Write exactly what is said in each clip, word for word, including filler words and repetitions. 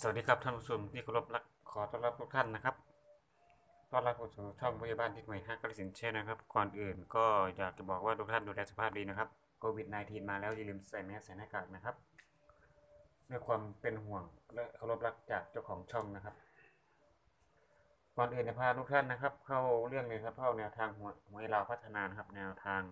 สวัสดีครับท่านผู้ชมที่เคารพรักขอต้อนรับทุกท่านนะครับต้อนรับเข้าสู่ช่องพยาบาลที่หน่วยห้ากระสินเช่นนะครับก่อนอื่นก็อยากจะบอกว่าทุกท่านดูแลสุขภาพดีนะครับโควิด สิบเก้า มาแล้วอย่าลืมใส่แมสใส่หน้ากากนะครับด้วยความเป็นห่วงและเคารพรักจากเจ้าของช่องนะครับก่อนอื่นจะพาทุกท่านนะครับเข้าเรื่องเลยครับเข้าแนวทางหวยหวยเราพัฒนานะครับแนวทาง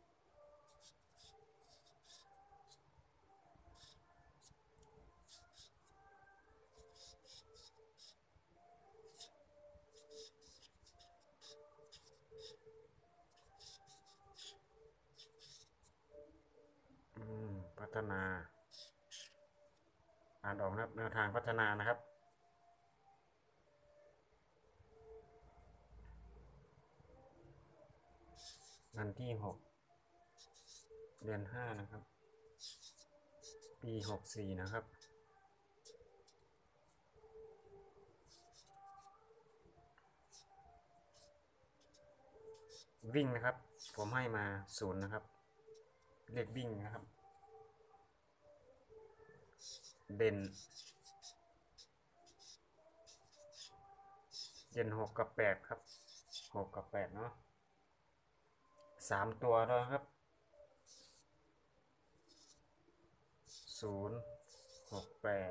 พัฒนาอ่านออกนะครับแนวทางพัฒนานะครับวันที่หกเดือนห้านะครับปีหกสี่นะครับวิ่งนะครับผมให้มาศูนย์นะครับเลขวิ่งนะครับเด่นเด่นหกกับแปดครับหกกับแปดเนาะสามตัวแล้วครับศูนย์หกแปด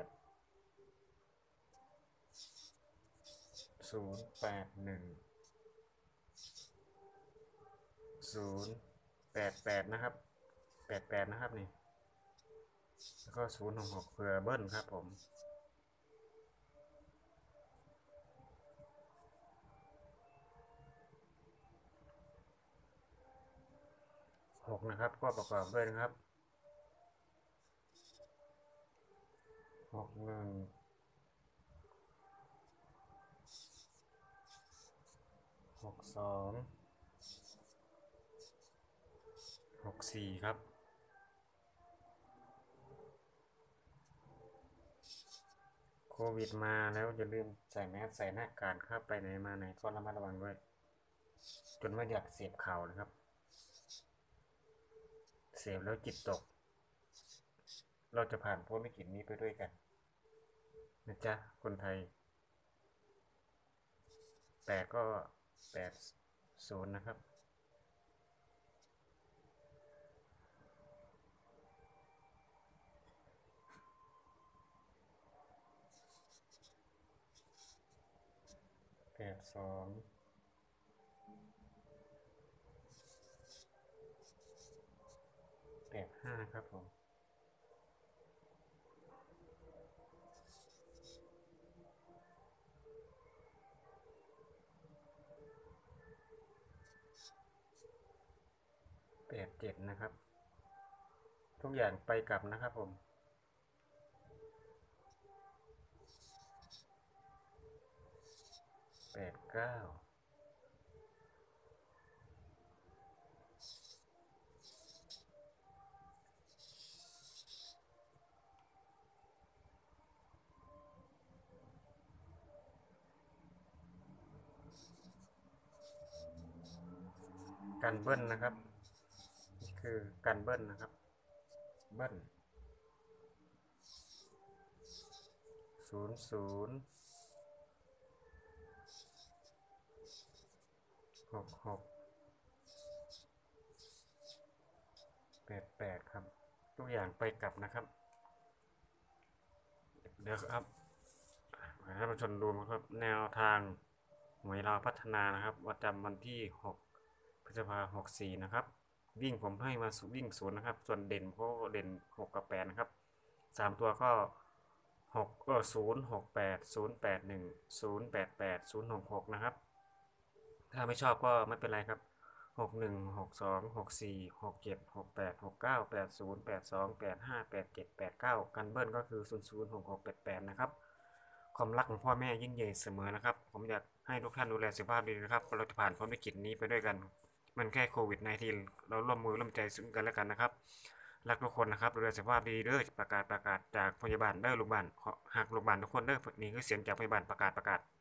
ศูนย์แปดหนึ่งศูนย์แปดแปดนะครับแปดแปดนะครับนี่แล้วก็ศูนย์หกหกเผื่อเบิ้ลครับผมหกนะครับก็ประกอบด้วยนะครับหกหนึ่งหกสองหกสี่ครับโควิดมาแล้วอย่าลืมใส่แมสใส่หน้ากากครับไปไหนมาไหนก็ระมัดระวังด้วยจนไม่อยากเสพข่าวนะครับเสพแล้วจิตตกเราจะผ่านพ้นวิกฤตนี้ไปด้วยกันนะจ๊ะคนไทยแปดก็แปดศูนย์นะครับแปดสองแปดห้าครับผมแปดเจ็ดนะครับทุกอย่างไปกลับนะครับผมแปดเก้ากันเบิ้ลนะครับนี่คือกันเบิ้ลนะครับเบิ้ลศูนย์ศูนย์หกหกแปดแปดครับทุกอย่างไปกลับนะครับเดี๋ยวครับท่านผู้ชมดูนะครับแนวทางหวยเราพัฒนานะครับประจำวันที่หกพฤษภาคมหกสี่นะครับวิ่งผมให้มาวิ่งศูนย์นะครับส่วนเด่นเพราะเด่นหกกับแปดนะครับสามตัวก็หกก็ศูนย์หกแปดศูนย์แปดหนึ่งศูนย์แปดแปดศูนย์หกหกนะครับถ้าไม่ชอบก็ไม่เป็นไรครับหกหนึ่งหกสองหกสี่หกเจ็ดหกแปดหกเก้าแปดศูนย์แปดสองแปดห้าแปดเจ็ดแปดเก้ากันเบิ้ลก็คือศูนย์ศูนย์หกหกแปดแปดนะครับความรักของพ่อแม่ยิ่งใหญ่เสมอนะครับผมอยากให้ทุกท่านดูแลสุขภาพดีนะครับเราจะผ่านพ้นวิกฤตนี้ไปด้วยกันมันแค่โควิด สิบเก้า เราร่วมมือร่วมใจซึ่งกันและกันนะครับรักทุกคนนะครับดูแลสุขภาพดีเด้อประกาศประกาศจากพยาบาลเด้อโรงพยาบาลหักโรงพยาบาลทุกคนเด้อนี่คือเสียงจากพยาบาลประกาศประกาศ